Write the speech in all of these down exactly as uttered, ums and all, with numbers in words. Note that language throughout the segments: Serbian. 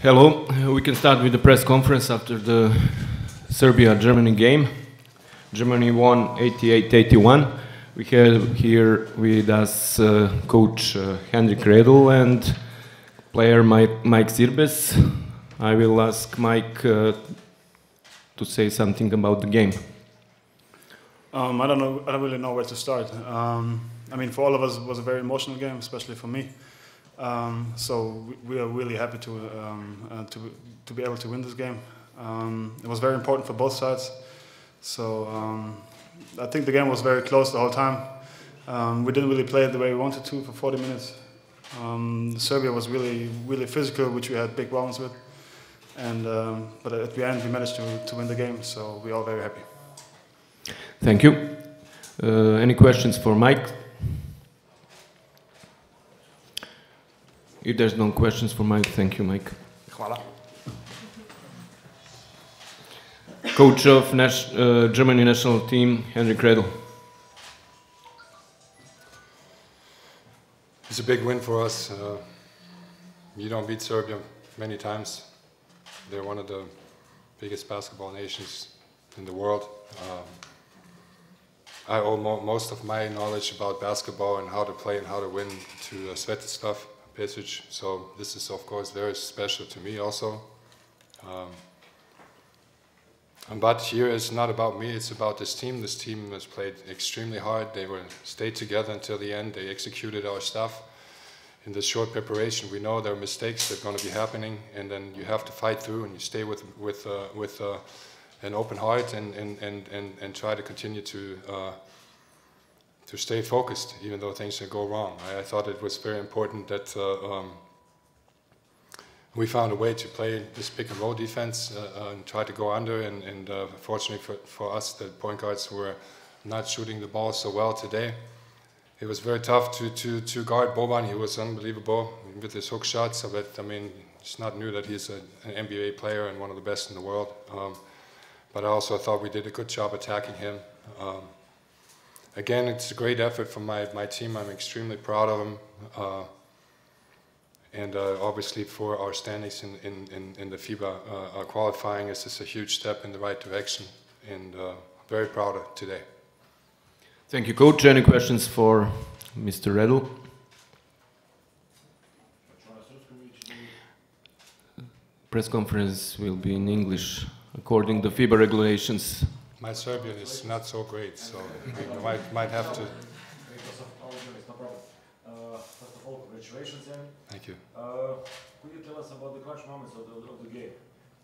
Hello, we can start with the press conference after the Serbia-Germany game. Germany won eighty-eight eighty-one. We have here with us uh, coach uh, Henrik Redl and player Mike, Mike Zirbes. I will ask Mike uh, to say something about the game. Um, I don't know. I don't really know where to start. Um, I mean, for all of us, it was a very emotional game, especially for me. Um, so we are really happy to um, uh, to to be able to win this game. Um, it was very important for both sides. So um, I think the game was very close the whole time. Um, we didn't really play it the way we wanted to for forty minutes. Um, Serbia was really really physical, which we had big problems with. And um, but at the end, we managed to to win the game. So we're all very happy. Thank you. Uh, any questions for Mike? If there's no questions for Mike, thank you, Mike. Hvala. Coach of Nas uh, Germany national team, Henrik Redl. It's a big win for us. Uh, you don't beat Serbia many times. They're one of the biggest basketball nations in the world. Um, I owe mo most of my knowledge about basketball and how to play and how to win to uh, Svetislav Pesic. So this is of course very special to me also. Um, but here it's not about me, it's about this team. This team has played extremely hard. They were stayed together until the end. They executed our stuff. In this short preparation, we know there are mistakes that are going to be happening, and then you have to fight through and you stay with with uh, with uh, an open heart and and and and, and try to continue to uh, to stay focused, even though things can go wrong. I, I thought it was very important that uh, um, we found a way to play this pick and roll defense uh, and try to go under. And, and uh, fortunately for, for us, the point guards were not shooting the ball so well today. It was very tough to to to guard Boban. He was unbelievable with his hook shots. But I mean, it's not new that he's a, an N B A player and one of the best in the world. Um, but I also thought we did a good job attacking him. Um, again, it's a great effort from my my team. I'm extremely proud of them. Uh, and uh, obviously for our standings in in in, in the FIBA uh, uh, qualifying, this is a huge step in the right direction. And uh, very proud of today. Thank you, Coach. Any questions for Mister Redl? Press conference will be in English, according to FIBA regulations. My Serbian is not so great, so we might might have to. Because of our journey, no problem. Uh, first of all, congratulations, Jan. Thank you. Uh, could you tell us about the clutch moments of the, of the game?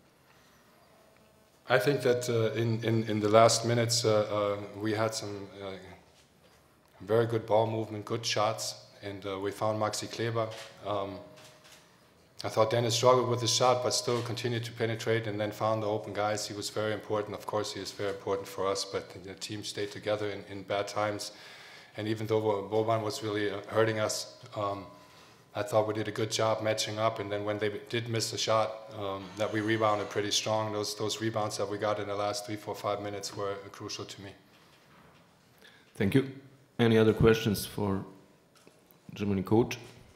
I think that uh, in, in in the last minutes uh, uh, we had some uh, very good ball movement, good shots, and uh, we found Maxi Kleber. Um, I thought Dennis struggled with his shot, but still continued to penetrate and then found the open guys. He was very important. Of course, he is very important for us, but the team stayed together in, in bad times. And even though Boban was really uh, hurting us, um, I thought we did a good job matching up. And then when they did miss a shot, um, that we rebounded pretty strong. Those, those rebounds that we got in the last three, four, five minutes were uh, crucial to me. Thank you. Any other questions for Germany coach?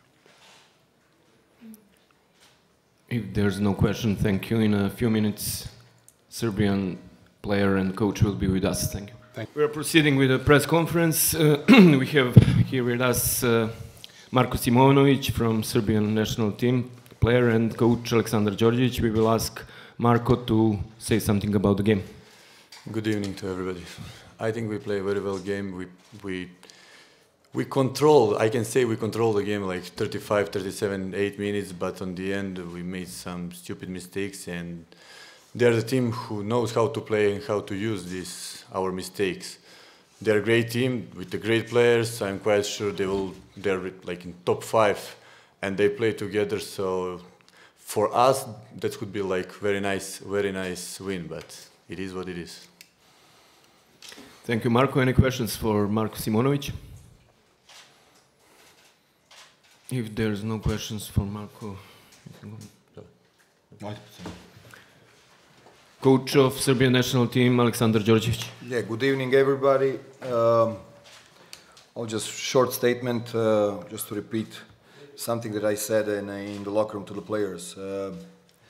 If there's no question, thank you. In a few minutes, Serbian player and coach will be with us. Thank you. Thank you. We are proceeding with a press conference. Uh, we have here with us uh, Marko Simonovic from Serbian national team, player, and coach Aleksandar Đorđević. We will ask Marko to say something about the game. Good evening to everybody. I think we play a very well game. We we we control. I can say we control the game like thirty-five, thirty-seven, eight minutes. But on the end, we made some stupid mistakes, and they're the team who knows how to play and how to use these our mistakes. They're a great team with the great players. I'm quite sure they will. They're like in top five, and they play together. So for us, that could be like very nice, very nice win. But it is what it is. Thank you, Marko. Any questions for Marko Simonovic? If there's no questions for Marko, you can go. Coach of Serbian national team, Aleksandar Đorđević. Yeah, good evening, everybody. Um, I'll just short statement, uh, just to repeat something that I said in, in the locker room to the players. Uh,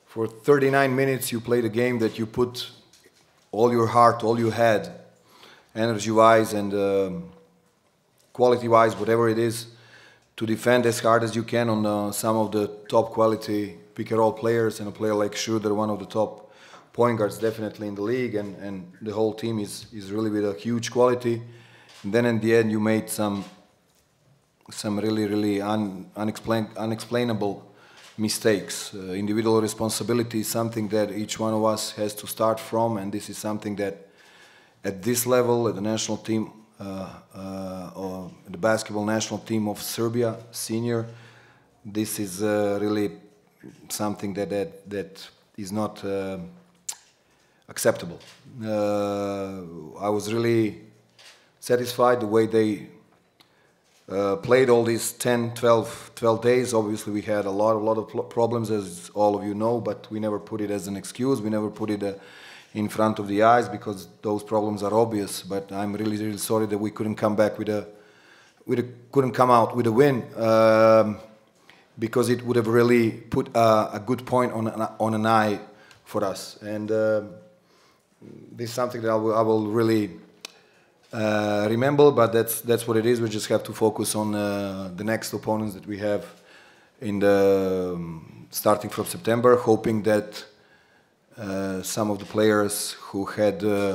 for thirty-nine minutes you played a game that you put all your heart, all you had, energy-wise and um, quality-wise, whatever it is, to defend as hard as you can on uh, some of the top quality pick-and-roll players, and a player like Schroeder, one of the top point guards definitely in the league, and, and the whole team is, is really with a huge quality. And then in the end you made some some really, really un, unexplain, unexplainable mistakes. Uh, individual responsibility is something that each one of us has to start from, and this is something that at this level, at the national team, uh, uh, or the basketball national team of Serbia, senior, this is uh, really something that, that, that is not uh, acceptable. Uh, I was really satisfied the way they Uh, played all these ten, twelve, twelve days. Obviously we had a lot, a lot of problems, as all of you know, but we never put it as an excuse. We never put it uh, in front of the eyes, because those problems are obvious. But I'm really, really sorry that we couldn't come back with a, with a couldn't come out with a win, um, because it would have really put a, a good point on an, on an eye for us. And uh, this is something that I will, I will really Uh, remember, but that's that's what it is. We just have to focus on uh, the next opponents that we have in the um, starting from September, hoping that uh, some of the players who had uh,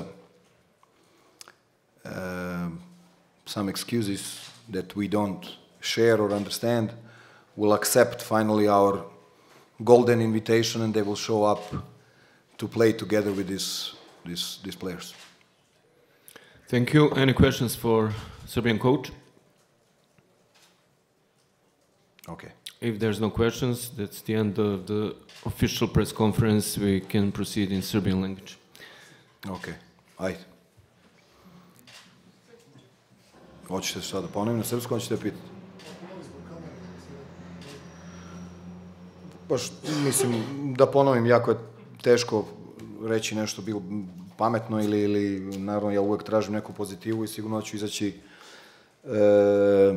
uh, some excuses that we don't share or understand will accept finally our golden invitation, and they will show up to play together with these these these players. Thank you. Any questions for Serbian coach? Okay. If there's no questions, that's the end of the official press conference. We can proceed in Serbian language. Okay. Ajde. Hoćete šta da ponovim na srpskom, hoćete pitati? Baš, mislim, da ponovim, jako je teško reći nešto bilo pametno ili, ili naravno ja uvek tražim neku pozitivu i sigurno ću izaći e,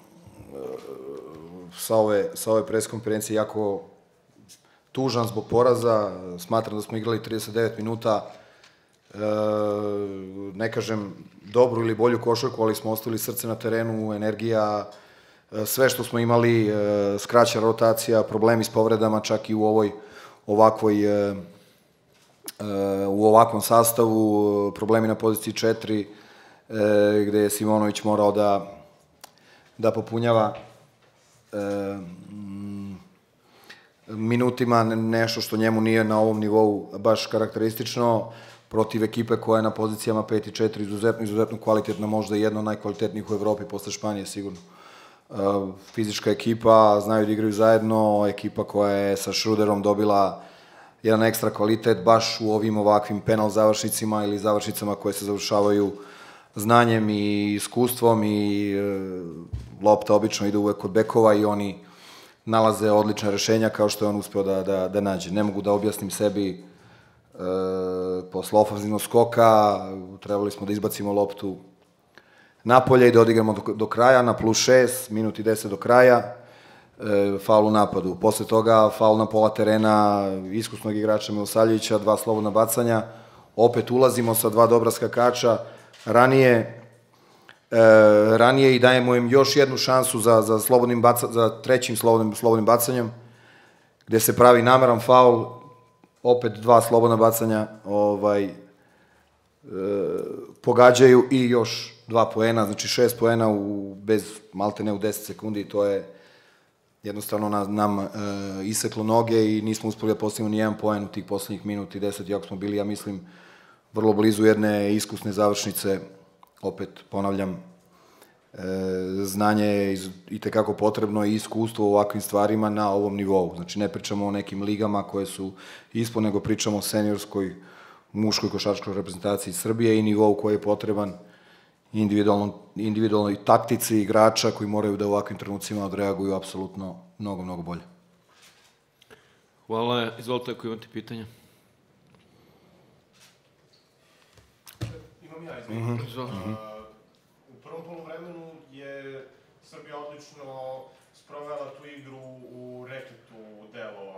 sa ove, sa ove pres konferencije jako tužan zbog poraza. Smatram da smo igrali trideset devet minuta, e, ne kažem dobru ili bolju košarku, ali smo ostavili srce na terenu, energija, sve što smo imali, e, skraćena rotacija, problemi s povredama, čak i u ovoj ovakvoj e, u ovakvom sastavu, problemi na poziciji četiri, gde je Simonović morao da, da popunjava minutima nešto što njemu nije na ovom nivou baš karakteristično, protiv ekipe koja je na pozicijama pet i četiri izuzetno, izuzetno kvalitetna, možda jedna od najkvalitetnijih u Evropi posle Španije, sigurno. Fizička ekipa, znaju da igraju zajedno, ekipa koja je sa Schroederom dobila jedan ekstra kvalitet baš u ovim ovakvim penal završnicima ili završnicama koje se završavaju znanjem i iskustvom, i e, lopta obično ide uvek kod bekova i oni nalaze odlična rešenja kao što je on uspeo da, da, da nađe. Ne mogu da objasnim sebi e, posle ofanzivnog skoka, trebali smo da izbacimo loptu napolje i da odigramo do, do kraja, na plus šest, minut i deset do kraja, faul u napadu. Posle toga faul na pola terena iskusnog igrača Milosavljevića, dva slobodna bacanja, opet ulazimo sa dva dobra skakača, ranije e, ranije i dajemo im još jednu šansu za, za, slobodnim baca, za trećim slobodnim, slobodnim bacanjem, gde se pravi nameran faul, opet dva slobodna bacanja ovaj, e, pogađaju i još dva poena, znači šest poena u, bez maltene u deset sekundi, i to je jednostavno nam, nam e, iseklo noge i nismo uspeli da postavimo ni jedan poen u tih poslednjih minuta i deset, jako smo bili, ja mislim, vrlo blizu jedne iskusne završnice. Opet, ponavljam, e, znanje je i tekako potrebno i iskustvo u ovakvim stvarima na ovom nivou. Znači, ne pričamo o nekim ligama koje su ispod, nego pričamo o seniorskoj, muškoj košarkaškoj reprezentaciji Srbije i nivou koji je potreban individualno, individualnoj taktici igrača koji moraju da u ovakvim trenucima odreaguju apsolutno mnogo, mnogo bolje. Hvala. Izvolite ako imate pitanja. Imam ja, izvolite. Mm-hmm. U prvom poluvremenu je Srbija odlično sprovela tu igru u reketu delova.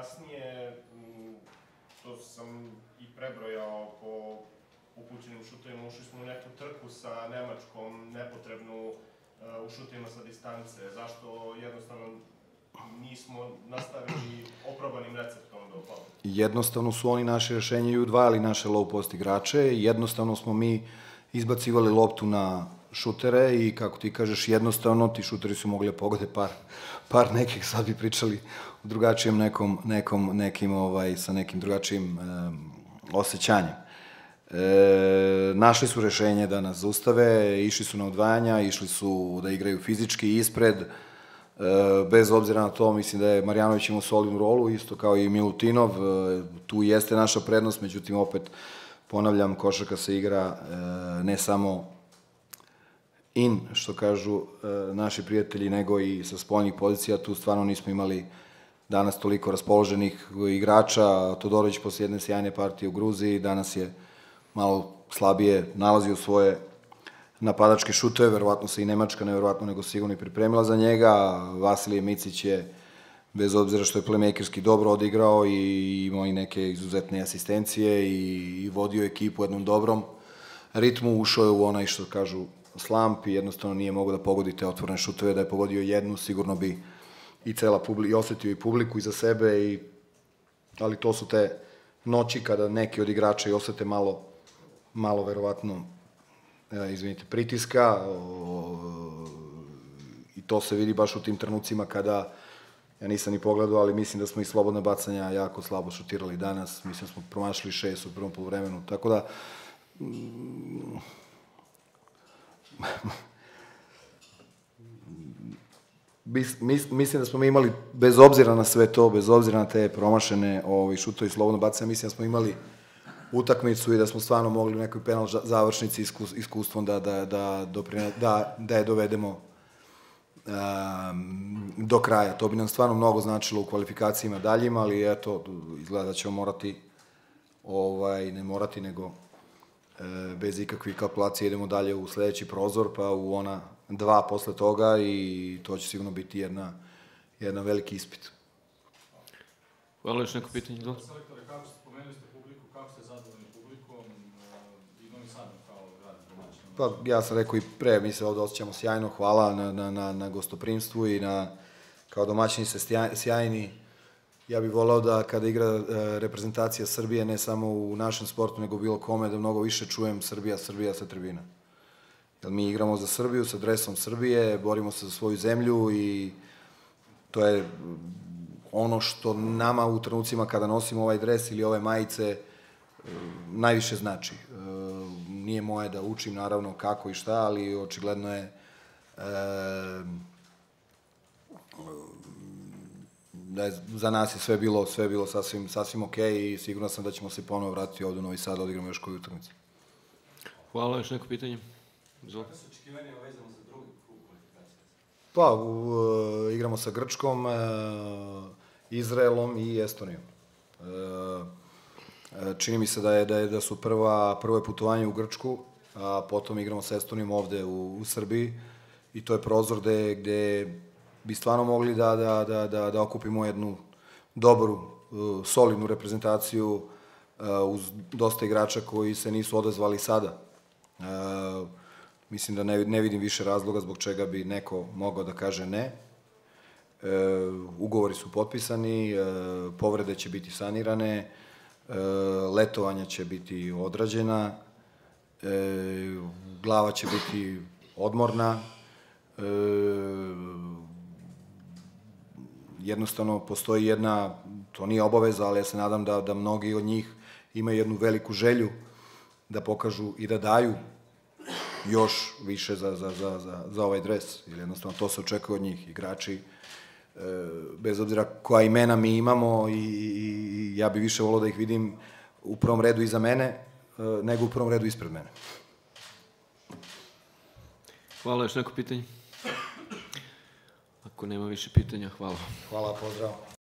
kasnije, m, to sam i prebrojao po upućenim šutovima, ušli smo u neku trku sa Nemačkom, nepotrebnu uh, u šutovima sa distance. Zašto jednostavno nismo nastavili oprobanim receptom do pobede? Jednostavno su oni naše rešenje i udvajali naše low post igrače, jednostavno smo mi izbacivali loptu na šutere i, kako ti kažeš, jednostavno ti šuteri su mogli da pogode par, par nekih, sad bi pričali o drugačijem nekom, nekom, nekim, ovaj, sa nekim drugačijim um, osjećanjem. E, našli su rešenje da nas zaustave, išli su na odvajanja, išli su da igraju fizički ispred, e, bez obzira na to, mislim da je Marjanović imao solidnu rolu, isto kao i Milutinov, e, tu jeste naša prednost, međutim, opet, ponavljam, košarka se igra e, ne samo in, što kažu e, naši prijatelji, nego i sa spoljnih pozicija, tu stvarno nismo imali danas toliko raspoloženih igrača. Todorović posle jedne sjajne partije u Gruziji, danas je malo slabije nalazio svoje napadačke šutove, verovatno se i Nemačka, neverovatno nego sigurno i pripremila za njega. Vasilije Micić je, bez obzira što je playmakerski dobro odigrao i imao i neke izuzetne asistencije i, i vodio ekipu u jednom dobrom ritmu, ušao je u onaj, što kažu, slamp i jednostavno nije mogao da pogodi te otvorene šutove. Da je pogodio jednu, sigurno bi i cela publika, i osetio i publiku iza sebe, i, ali to su te noći kada neki od igrača i osete malo, malo verovatno, e, izvinite, pritiska, o, i to se vidi baš u tim trenucima kada, ja nisam ni pogledao, ali mislim da smo i slobodna bacanja jako slabo šutirali danas, mislim da smo promašili šest u prvom poluvremenu, tako da mm, Mis, mis, mislim da smo mi imali, bez obzira na sve to, bez obzira na te promašene ovaj, šutovi slobodno bacanja, mislim da smo imali utakmicu i da smo stvarno mogli u nekoj penal završnici iskus, iskustvom da, da, da, doprine, da, da je dovedemo um, do kraja. To bi nam stvarno mnogo značilo u kvalifikacijama daljima, ali eto, izgleda da ćemo morati, ovaj, ne morati, nego e, bez ikakvih kalkulacija idemo dalje u sledeći prozor, pa u ona dva posle toga, i to će sigurno biti jedna, jedna veliki ispit. Hvala, još neko pitanje? Da? Selektore, kako ste, spomenuli ste publiku, kako ste zadovoljni publikom i Novi Sadom kao grad domaćin? Pa, ja sam rekao i pre, mi se ovde osjećamo sjajno, hvala na, na, na, na gostoprimstvu i na, kao domaćini se sjajni. Ja bih volao da kada igra e, reprezentacija Srbije, ne samo u našem sportu, nego bilo kome, da mnogo više čujem Srbija, Srbija sa tribina. Jer mi igramo za Srbiju, sa dresom Srbije, borimo se za svoju zemlju i to je ono što nama u trenucima kada nosimo ovaj dres ili ove majice najviše znači. Nije moje da učim naravno kako i šta, ali očigledno je da je za nas je sve bilo, sve bilo sasvim, sasvim okej i sigurno sam da ćemo se ponovo vratiti ovde u Novi Sad, odigramo još koju utakmicu. Hvala, još neko pitanje? Kakve su očekivanja vezano za drugi krug kvalifikacija? Pa, u, uh, igramo sa Grčkom, uh, Izraelom i Estonijom. Uh, čini mi se da je da, je, da su prva, prvo je putovanje u Grčku, a potom igramo sa Estonijom ovde u, u Srbiji i to je prozor gde, gde bi stvarno mogli da, da, da, da, da okupimo jednu dobru, uh, solidnu reprezentaciju uh, uz dosta igrača koji se nisu odazvali sada. Uh, Mislim da ne, ne vidim više razloga zbog čega bi neko mogao da kaže ne. E, ugovori su potpisani, e, povrede će biti sanirane, e, letovanja će biti odrađena, e, glava će biti odmorna. E, jednostavno postoji jedna, to nije obaveza, ali ja se nadam da, da mnogi od njih imaju jednu veliku želju da pokažu i da daju još više za, za, za, za, za ovaj dres, ili jednostavno to se očekuje od njih, igrači, e, bez obzira koja imena mi imamo i, i ja bi više volao da ih vidim u prvom redu iza mene, e, nego u prvom redu ispred mene. Hvala, još neko pitanje? Ako nema više pitanja, hvala. Hvala, pozdrav.